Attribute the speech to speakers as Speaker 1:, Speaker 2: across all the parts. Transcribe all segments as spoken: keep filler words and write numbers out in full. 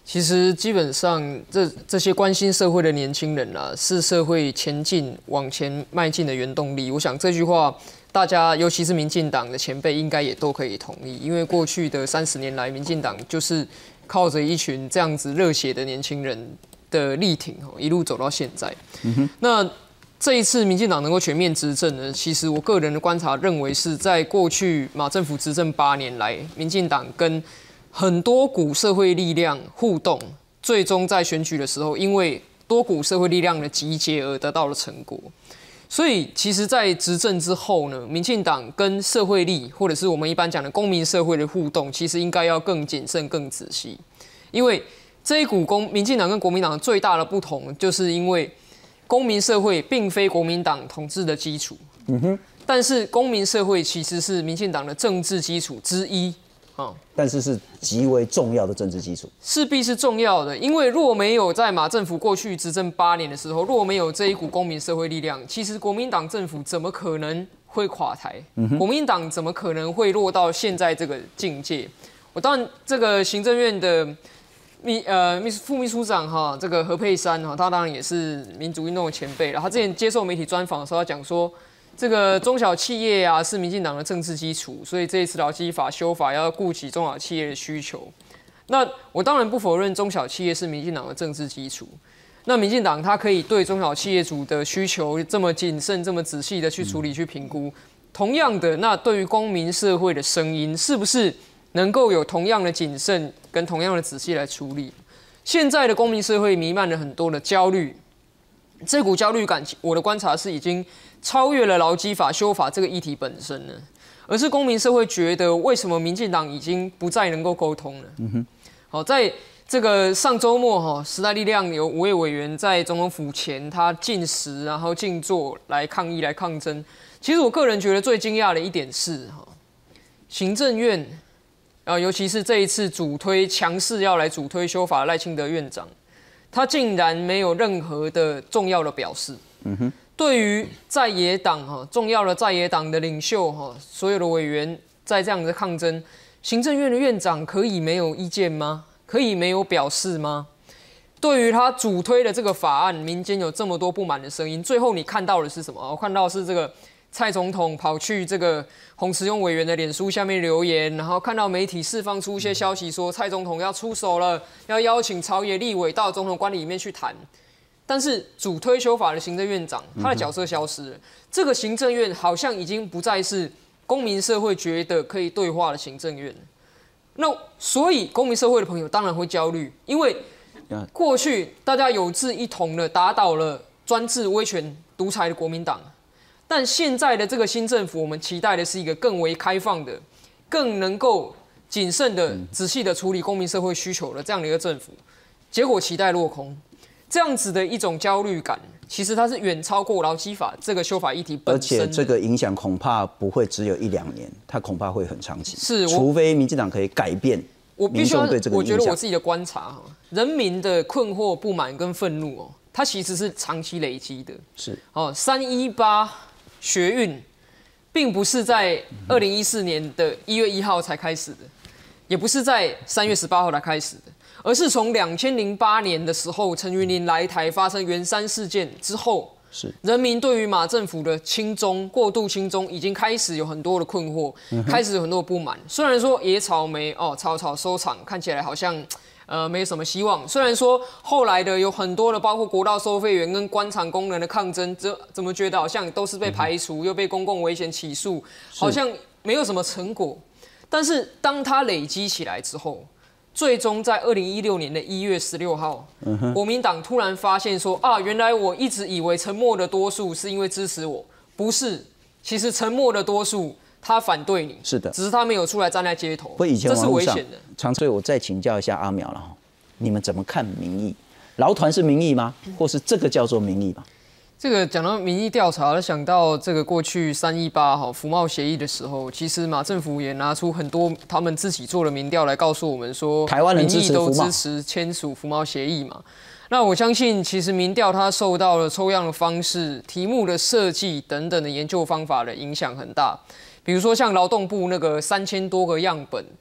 Speaker 1: 其实基本上这这些关心社会的年轻人啊，是社会前进往前迈进的原动力。我想这句话，大家尤其是民进党的前辈，应该也都可以同意。因为过去的三十年来，民进党就是靠着一群这样子热血的年轻人的力挺，一路走到现在。嗯哼，那这一次民进党能够全面执政呢，其实我个人的观察认为是在过去马政府执政八年来，民进党跟很多股社会力量互动，最终在选举的时候，因为多股社会力量的集结而得到了成果。所以，其实，在执政之后呢，民进党跟社会力，或者是我们一般讲的公民社会的互动，其实应该要更谨慎、更仔细。因为这一股公民进党跟国民党最大的不同，就是因为公民社会并非国民党统治的基础，嗯哼，但是公民社会其实是民进党的政治基础之一。
Speaker 2: 嗯，但是是极为重要的政治基础，
Speaker 1: 势必是重要的。因为若没有在马政府过去执政八年的时候，若没有这一股公民社会力量，其实国民党政府怎么可能会垮台？嗯、国民党怎么可能会落到现在这个境界？我当然，这个行政院的秘呃秘副秘书长哈，这个何佩珊哈，他当然也是民主运动的前辈了。他之前接受媒体专访的时候，他讲说，这个中小企业啊是民进党的政治基础，所以这一次劳基法修法要顾及中小企业的需求。那我当然不否认中小企业是民进党的政治基础。那民进党它可以对中小企业主的需求这么谨慎、这么仔细的去处理、去评估。同样的，那对于公民社会的声音，是不是能够有同样的谨慎跟同样的仔细来处理？现在的公民社会弥漫了很多的焦虑，这股焦虑感，我的观察是已经超越了劳基法修法这个议题本身呢，而是公民社会觉得为什么民进党已经不再能够沟通了。嗯哼，好，在这个上周末哈，时代力量有五位委员在总统府前，他进食然后静坐来抗议来抗争。其实我个人觉得最惊讶的一点是哈，行政院啊，尤其是这一次主推强势要来主推修法的赖清德院长，他竟然没有任何的重要的表示。嗯哼。对于在野党哈重要的在野党的领袖哈，所有的委员在这样的抗争，行政院的院长可以没有意见吗？可以没有表示吗？对于他主推的这个法案，民间有这么多不满的声音，最后你看到的是什么？我看到的是这个蔡总统跑去这个洪慈庸委员的脸书下面留言，然后看到媒体释放出一些消息说蔡总统要出手了，要邀请朝野立委到总统官邸里面去谈。但是主推修法的行政院长，他的角色消失了。这个行政院好像已经不再是公民社会觉得可以对话的行政院。那所以公民社会的朋友当然会焦虑，因为过去大家有志一同的打倒了专制威权独裁的国民党，但现在的这个新政府，我们期待的是一个更为开放的、更能够谨慎的、仔细的处理公民社会需求的这样的一个政府。结果期待落空。这样子的一种焦虑感，其实它是远超过劳基法这个修法议题本身，
Speaker 2: 而且这个影响恐怕不会只有一两年，它恐怕会很长期。
Speaker 1: 是，
Speaker 2: 除非民进党可以改变民众对这个影响。
Speaker 1: 我觉得我自己的观察，人民的困惑、不满跟愤怒哦，它其实是长期累积的。
Speaker 2: 是
Speaker 1: 哦，三一八学运并不是在二零一四年的一月一号才开始的，也不是在三月十八号才开始的。而是从两千零八年的时候，陈云林来台发生圆山事件之后，
Speaker 2: 是
Speaker 1: 人民对于马政府的亲中、过度亲中已经开始有很多的困惑，嗯、开始有很多的不满。虽然说野草莓哦草草收场，看起来好像呃没什么希望。虽然说后来的有很多的，包括国道收费员跟官场工人的抗争，这怎么觉得好像都是被排除，嗯、又被公共危险起诉，好像没有什么成果。但是当它累积起来之后，最终在二零一六年的一月十六号，嗯、国民党突然发现说啊，原来我一直以为沉默的多数是因为支持我，不是，其实沉默的多数他反对你，
Speaker 2: 是的，
Speaker 1: 只是他没有出来站在街头，
Speaker 2: 以前
Speaker 1: 这是危险的。
Speaker 2: 常所以我再请教一下阿苗了，你们怎么看民意？劳团是民意吗？或是这个叫做民意吗？
Speaker 1: 这个讲到民意调查，想到这个过去三一八哈服贸协议的时候，其实马政府也拿出很多他们自己做的民调来告诉我们说，
Speaker 2: 台湾人支持服贸，
Speaker 1: 民意都支持签署服贸协议嘛。那我相信，其实民调它受到了抽样的方式、题目的设计等等的研究方法的影响很大。比如说像劳动部那个三千多个样本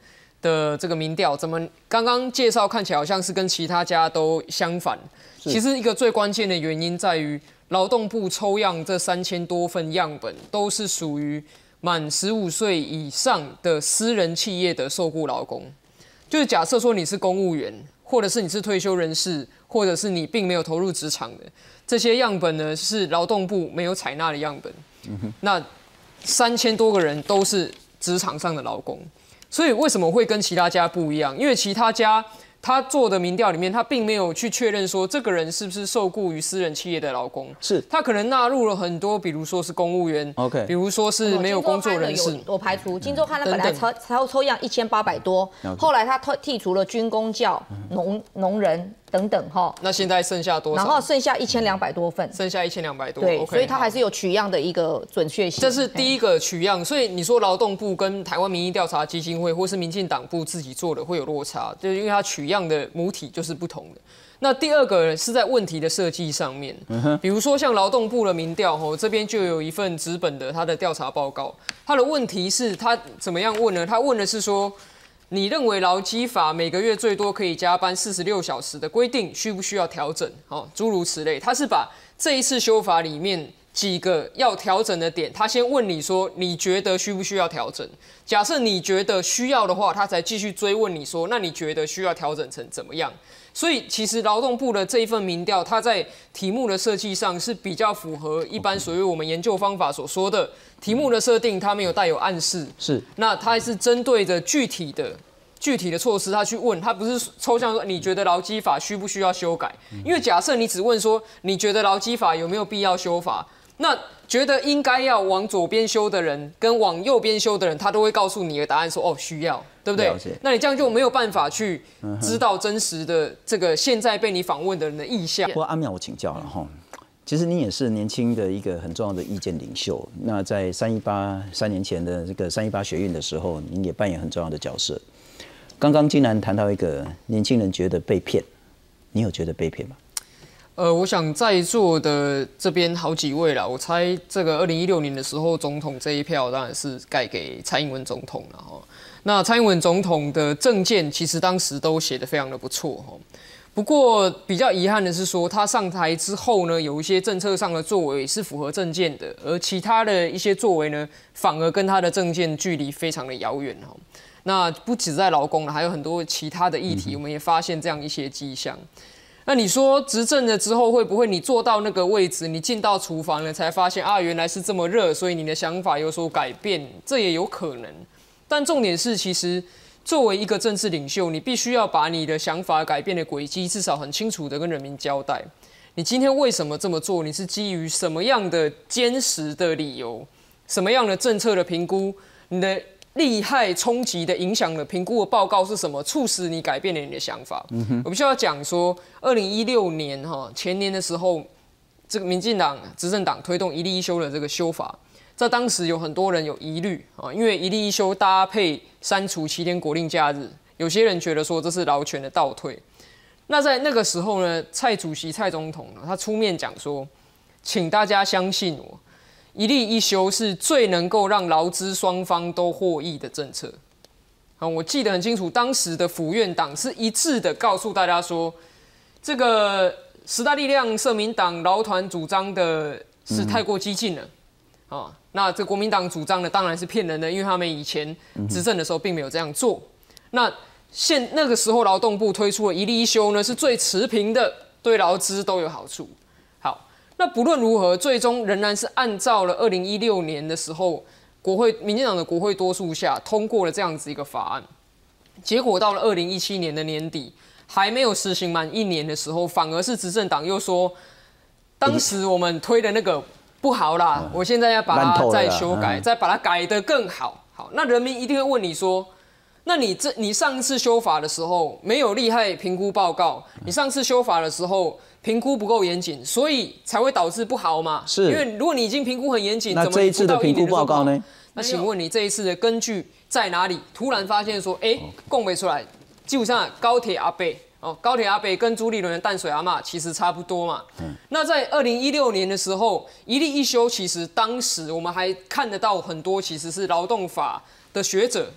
Speaker 1: 的这个民调，怎么刚刚介绍看起来好像是跟其他家都相反？其实一个最关键的原因在于，劳动部抽样这三千多份样本都是属于满十五岁以上的私人企业的受雇劳工。就是假设说你是公务员，或者是你是退休人士，或者是你并没有投入职场的，这些样本呢是劳动部没有采纳的样本。嗯、那三千多个人都是职场上的劳工，所以为什么会跟其他家不一样？因为其他家他做的民调里面，他并没有去确认说这个人是不是受雇于私人企业的劳工，
Speaker 2: 是他
Speaker 1: 可能纳入了很多，比如说是公务员 ，OK， 比如说是没有工作人士。
Speaker 3: 我排除金周刊呢本来抽抽抽样一千八百多，后来他剔除了军公教、农农人等等哈。
Speaker 1: 那现在剩下多少？
Speaker 3: 然后剩下一千两百多份，
Speaker 1: 剩下一千两百多。
Speaker 3: 对，
Speaker 1: okay,
Speaker 3: 所以它还是有取样的一个准确性。
Speaker 1: 这是第一个取样，所以你说劳动部跟台湾民意调查基金会或是民进党部自己做的会有落差，就是因为它取样的母体就是不同的。那第二个是在问题的设计上面，嗯、比如说像劳动部的民调，吼这边就有一份纸本的它的调查报告，它的问题是它怎么样问呢？它问的是说，你认为劳基法每个月最多可以加班四十六小时的规定需不需要调整？哦，诸如此类，它是把这一次修法里面几个要调整的点，他先问你说你觉得需不需要调整？假设你觉得需要的话，他才继续追问你说，那你觉得需要调整成怎么样？所以其实劳动部的这一份民调，它在题目的设计上是比较符合一般所谓我们研究方法所说的题目的设定，它没有带有暗示，
Speaker 2: 是
Speaker 1: 那它是针对着具体的。具体的措施，他去问，他不是抽象说你觉得劳基法需不需要修改？因为假设你只问说你觉得劳基法有没有必要修法，那觉得应该要往左边修的人跟往右边修的人，他都会告诉你的答案说哦需要，对不对？那你这样就没有办法去知道真实的这个现在被你访问的人的意向。
Speaker 2: 不过阿妙，我请教了哈，其实你也是年轻的一个很重要的意见领袖。那在三一八三年前的这个三一八学运的时候，您也扮演很重要的角色。刚刚竟然谈到一个年轻人觉得被骗，你有觉得被骗吗？
Speaker 1: 呃，我想在座的这边好几位啦，我猜这个二零一六年的时候，总统这一票当然是盖给蔡英文总统了哈。那蔡英文总统的政见其实当时都写得非常的不错哈。不过比较遗憾的是说，他上台之后呢，有一些政策上的作为是符合政见的，而其他的一些作为呢，反而跟他的政见距离非常的遥远哈。那不只在劳工了，还有很多其他的议题，我们也发现这样一些迹象。那你说执政了之后，会不会你坐到那个位置，你进到厨房了，才发现啊，原来是这么热，所以你的想法有所改变？这也有可能。但重点是，其实作为一个政治领袖，你必须要把你的想法改变的轨迹，至少很清楚的跟人民交代。你今天为什么这么做？你是基于什么样的坚实的理由？什么样的政策的评估？你的利害冲击的影响的评估的报告是什么？促使你改变了你的想法？嗯、我必须要讲说，二零一六年哈前年的时候，这个民进党执政党推动一例一休的这个修法，在当时有很多人有疑虑啊，因为一例一休搭配删除七天国定假日，有些人觉得说这是劳权的倒退。那在那个时候呢，蔡主席蔡总统呢，他出面讲说，请大家相信我。一例一休是最能够让劳资双方都获益的政策。啊，我记得很清楚，当时的府院党是一致的告诉大家说，这个时代力量、社民党、劳团主张的是太过激进了。嗯、啊，那这国民党主张的当然是骗人的，因为他们以前执政的时候并没有这样做。那现那个时候劳动部推出的一例一休呢，是最持平的，对劳资都有好处。那不论如何，最终仍然是按照了二零一六年的时候，国会民进党的国会多数下通过了这样子一个法案。结果到了二零一七年的年底，还没有实行满一年的时候，反而是执政党又说，当时我们推的那个不好啦，嗯、我现在要把它再修改，嗯、再把它改得更好。好，那人民一定会问你说，那你这你上次修法的时候没有利害评估报告，你上次修法的时候。评估不够严谨，所以才会导致不好嘛。
Speaker 2: 是，
Speaker 1: 因为如果你已经评估很严谨，
Speaker 2: 那这一次的评估报告呢？
Speaker 1: 那请问你这一次的根据在哪里？突然发现说，哎，供不出来，基本上高铁阿北哦，高铁阿北跟朱立伦的淡水阿嬷其实差不多嘛。嗯、那在二零一六年的时候，一例一休，其实当时我们还看得到很多其实是劳动法的学者。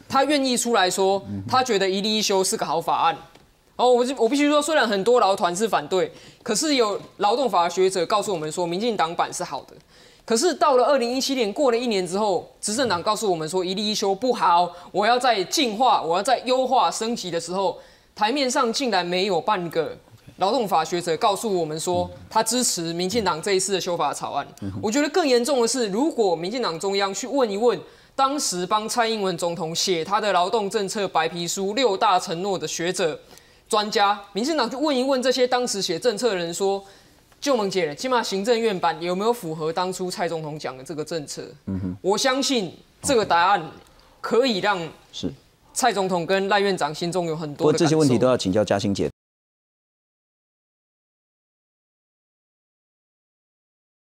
Speaker 1: 他愿意出来说，他觉得一例一休是个好法案。哦，我我必须说，虽然很多劳团是反对，可是有劳动法学者告诉我们说，民进党版是好的。可是到了二零一七年，过了一年之后，执政党告诉我们说一例一休不好，我要再进化，我要再优化升级的时候，台面上竟然没有半个劳动法学者告诉我们说，他支持民进党这一次的修法草案。我觉得更严重的是，如果民进党中央去问一问当时帮蔡英文总统写他的劳动政策白皮书六大承诺的学者、专家，民进党去问一问这些当时写政策的人说，就萌姐，起码行政院版有没有符合当初蔡总统讲的这个政策？嗯、我相信这个答案可以让
Speaker 2: 是蔡
Speaker 1: 总统跟赖院长心中有很多的感受。
Speaker 2: 不过这些问题都要请教嘉欣姐。